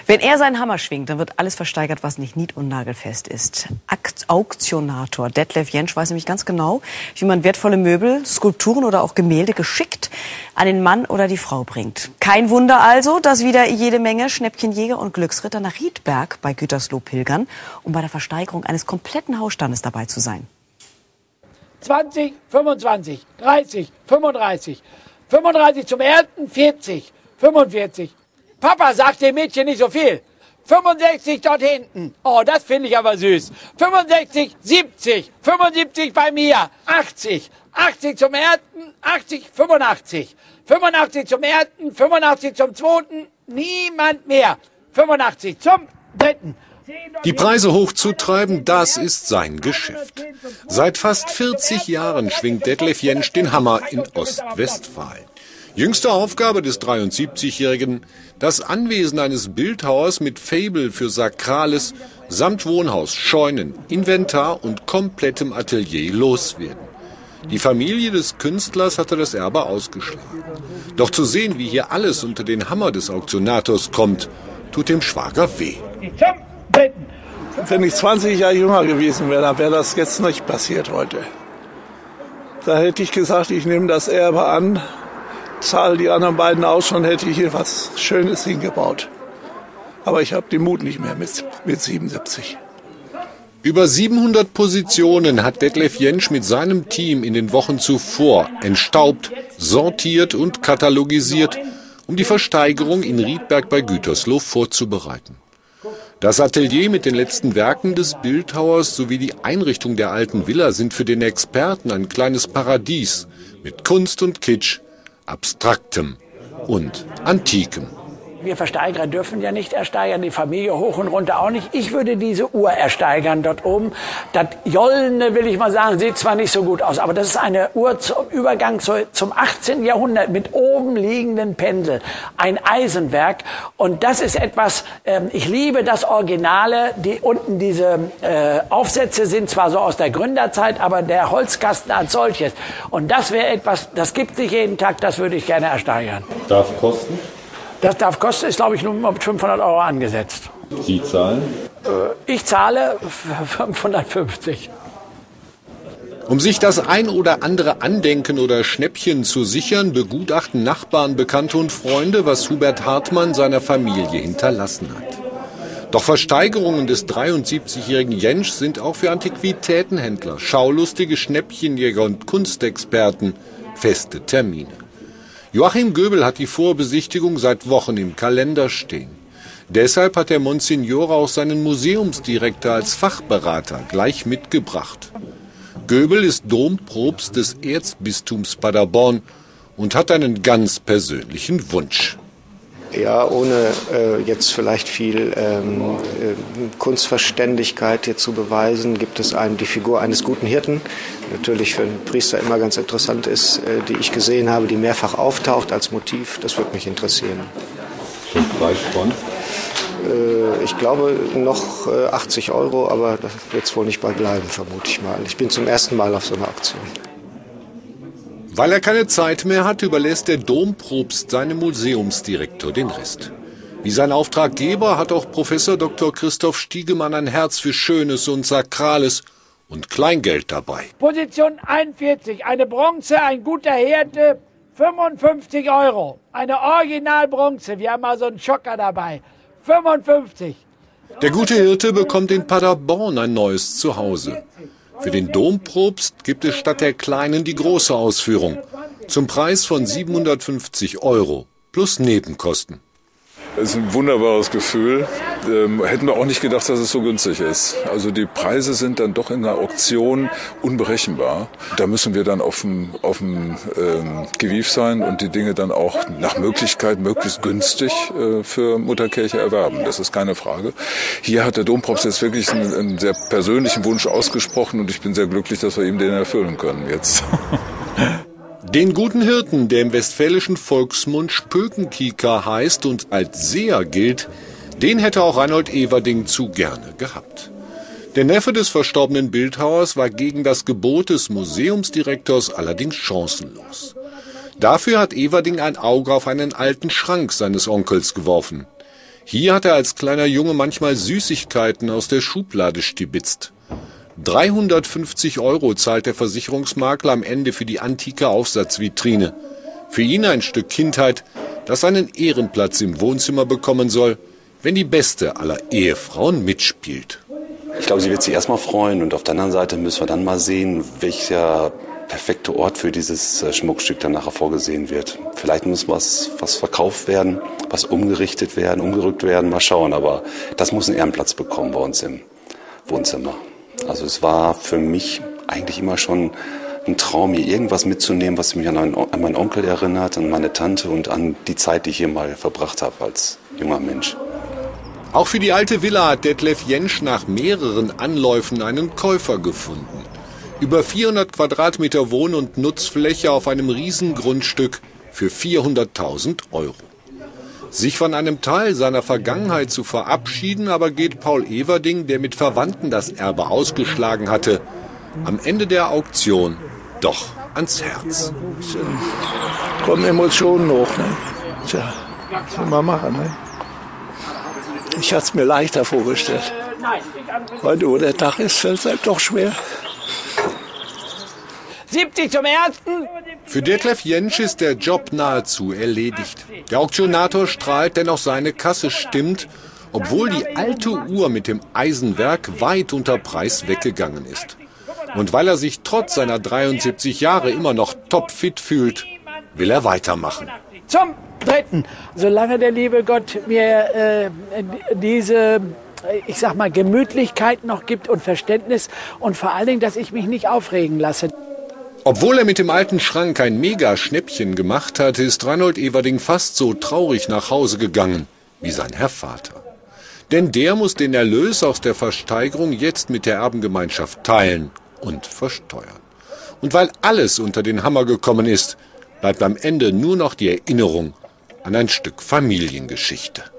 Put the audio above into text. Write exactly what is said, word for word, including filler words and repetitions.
Wenn er seinen Hammer schwingt, dann wird alles versteigert, was nicht nied- und nagelfest ist. Akt Auktionator Detlef Jentsch weiß nämlich ganz genau, wie man wertvolle Möbel, Skulpturen oder auch Gemälde geschickt an den Mann oder die Frau bringt. Kein Wunder also, dass wieder jede Menge Schnäppchenjäger und Glücksritter nach Riedberg bei Gütersloh pilgern, um bei der Versteigerung eines kompletten Hausstandes dabei zu sein. zwanzig, fünfundzwanzig, dreißig, fünfunddreißig, fünfunddreißig zum ersten, vierzig, fünfundvierzig. Papa sagt dem Mädchen nicht so viel. fünfundsechzig dort hinten. Oh, das finde ich aber süß. fünfundsechzig, siebzig, fünfundsiebzig bei mir. achtzig, achtzig zum ersten, achtzig, fünfundachtzig. fünfundachtzig zum ersten, fünfundachtzig zum zweiten. Niemand mehr. fünfundachtzig zum dritten. Die Preise hochzutreiben, das ist sein Geschäft. Seit fast vierzig Jahren schwingt Detlef Jentsch den Hammer in Ostwestfalen. Jüngste Aufgabe des dreiundsiebzigjährigen, das Anwesen eines Bildhauers mit Faible für Sakrales samt Wohnhaus, Scheunen, Inventar und komplettem Atelier loswerden. Die Familie des Künstlers hatte das Erbe ausgeschlagen. Doch zu sehen, wie hier alles unter den Hammer des Auktionators kommt, tut dem Schwager weh. Wenn ich zwanzig Jahre jünger gewesen wäre, dann wäre das jetzt nicht passiert heute. Da hätte ich gesagt, ich nehme das Erbe an, zahle die anderen beiden aus, schon hätte ich hier was Schönes hingebaut. Aber ich habe den Mut nicht mehr mit, mit siebenundsiebzig. Über siebenhundert Positionen hat Detlef Jentsch mit seinem Team in den Wochen zuvor entstaubt, sortiert und katalogisiert, um die Versteigerung in Riedberg bei Gütersloh vorzubereiten. Das Atelier mit den letzten Werken des Bildhauers sowie die Einrichtung der alten Villa sind für den Experten ein kleines Paradies mit Kunst und Kitsch, Abstraktem und Antikem. Wir Versteigerer dürfen ja nicht ersteigern, die Familie hoch und runter auch nicht. Ich würde diese Uhr ersteigern dort oben. Das Jollene, will ich mal sagen, sieht zwar nicht so gut aus, aber das ist eine Uhr zum Übergang zum achtzehnten Jahrhundert mit oben liegenden Pendel. Ein Eisenwerk. Und das ist etwas, äh, ich liebe das Originale. Die, unten diese äh, Aufsätze sind zwar so aus der Gründerzeit, aber der Holzkasten als solches. Und das wäre etwas, das gibt sich jeden Tag, das würde ich gerne ersteigern. Darf kosten? Das darf kosten, ist glaube ich nur mit fünfhundert Euro angesetzt. Sie zahlen? Ich zahle fünfhundertfünfzig. Um sich das ein oder andere Andenken oder Schnäppchen zu sichern, begutachten Nachbarn, Bekannte und Freunde, was Hubert Hartmann seiner Familie hinterlassen hat. Doch Versteigerungen des dreiundsiebzigjährigen Jentsch sind auch für Antiquitätenhändler, schaulustige Schnäppchenjäger und Kunstexperten feste Termine. Joachim Göbel hat die Vorbesichtigung seit Wochen im Kalender stehen. Deshalb hat der Monsignore auch seinen Museumsdirektor als Fachberater gleich mitgebracht. Göbel ist Dompropst des Erzbistums Paderborn und hat einen ganz persönlichen Wunsch. Ja, ohne äh, jetzt vielleicht viel ähm, äh, Kunstverständigkeit hier zu beweisen, gibt es einem die Figur eines guten Hirten, natürlich für einen Priester immer ganz interessant ist, äh, die ich gesehen habe, die mehrfach auftaucht als Motiv. Das würde mich interessieren. Den Preis von? Äh, ich glaube noch äh, achtzig Euro, aber da wird es wohl nicht bei bleiben, vermute ich mal. Ich bin zum ersten Mal auf so einer Aktion. Weil er keine Zeit mehr hat, überlässt der Dompropst seinem Museumsdirektor den Rest. Wie sein Auftraggeber hat auch Professor Doktor Christoph Stiegemann ein Herz für Schönes und Sakrales und Kleingeld dabei. Position einundvierzig, eine Bronze, ein guter Härte, fünfundfünfzig Euro. Eine Originalbronze, wir haben mal so einen Schocker dabei, fünfundfünfzig. Der gute Hirte bekommt in Paderborn ein neues Zuhause. Für den Dompropst gibt es statt der kleinen die große Ausführung. Zum Preis von siebenhundertfünfzig Euro plus Nebenkosten. Es ist ein wunderbares Gefühl. Ähm, hätten wir auch nicht gedacht, dass es so günstig ist. Also die Preise sind dann doch in der Auktion unberechenbar. Da müssen wir dann auf dem, auf dem ähm, Gewief sein und die Dinge dann auch nach Möglichkeit möglichst günstig äh, für Mutterkirche erwerben. Das ist keine Frage. Hier hat der Dompropst jetzt wirklich einen, einen sehr persönlichen Wunsch ausgesprochen und ich bin sehr glücklich, dass wir ihm den erfüllen können jetzt. Den guten Hirten, der im westfälischen Volksmund Spökenkieker heißt und als Seher gilt, den hätte auch Reinhold Everding zu gerne gehabt. Der Neffe des verstorbenen Bildhauers war gegen das Gebot des Museumsdirektors allerdings chancenlos. Dafür hat Everding ein Auge auf einen alten Schrank seines Onkels geworfen. Hier hat er als kleiner Junge manchmal Süßigkeiten aus der Schublade stibitzt. dreihundertfünfzig Euro zahlt der Versicherungsmakler am Ende für die antike Aufsatzvitrine. Für ihn ein Stück Kindheit, das einen Ehrenplatz im Wohnzimmer bekommen soll, wenn die beste aller Ehefrauen mitspielt. Ich glaube, sie wird sich erstmal freuen und auf der anderen Seite müssen wir dann mal sehen, welcher perfekte Ort für dieses Schmuckstück dann nachher vorgesehen wird. Vielleicht muss was, was verkauft werden, was umgerichtet werden, umgerückt werden, mal schauen. Aber das muss einen Ehrenplatz bekommen bei uns im Wohnzimmer. Also es war für mich eigentlich immer schon ein Traum, hier irgendwas mitzunehmen, was mich an meinen, an meinen Onkel erinnert, an meine Tante und an die Zeit, die ich hier mal verbracht habe als junger Mensch. Auch für die alte Villa hat Detlef Jentsch nach mehreren Anläufen einen Käufer gefunden. Über vierhundert Quadratmeter Wohn- und Nutzfläche auf einem Riesengrundstück für vierhunderttausend Euro. Sich von einem Teil seiner Vergangenheit zu verabschieden, aber geht Paul Everding, der mit Verwandten das Erbe ausgeschlagen hatte, am Ende der Auktion doch ans Herz. Kommen Emotionen hoch, ne? Tja, was will man machen, ne? Ich hatte es mir leichter vorgestellt. Heute, wo der Tag ist, fällt es halt doch schwer. siebzig zum Ersten. Für Detlef Jentsch ist der Job nahezu erledigt. Der Auktionator strahlt, denn auch seine Kasse stimmt, obwohl die alte Uhr mit dem Eisenwerk weit unter Preis weggegangen ist. Und weil er sich trotz seiner dreiundsiebzig Jahre immer noch topfit fühlt, will er weitermachen. Zum Dritten. Solange der liebe Gott mir äh, diese, ich sag mal, Gemütlichkeit noch gibt und Verständnis und vor allen Dingen, dass ich mich nicht aufregen lasse. Obwohl er mit dem alten Schrank ein Mega-Schnäppchen gemacht hatte, ist Reinhold Everding fast so traurig nach Hause gegangen wie sein Herr Vater. Denn der muss den Erlös aus der Versteigerung jetzt mit der Erbengemeinschaft teilen und versteuern. Und weil alles unter den Hammer gekommen ist, bleibt am Ende nur noch die Erinnerung an ein Stück Familiengeschichte.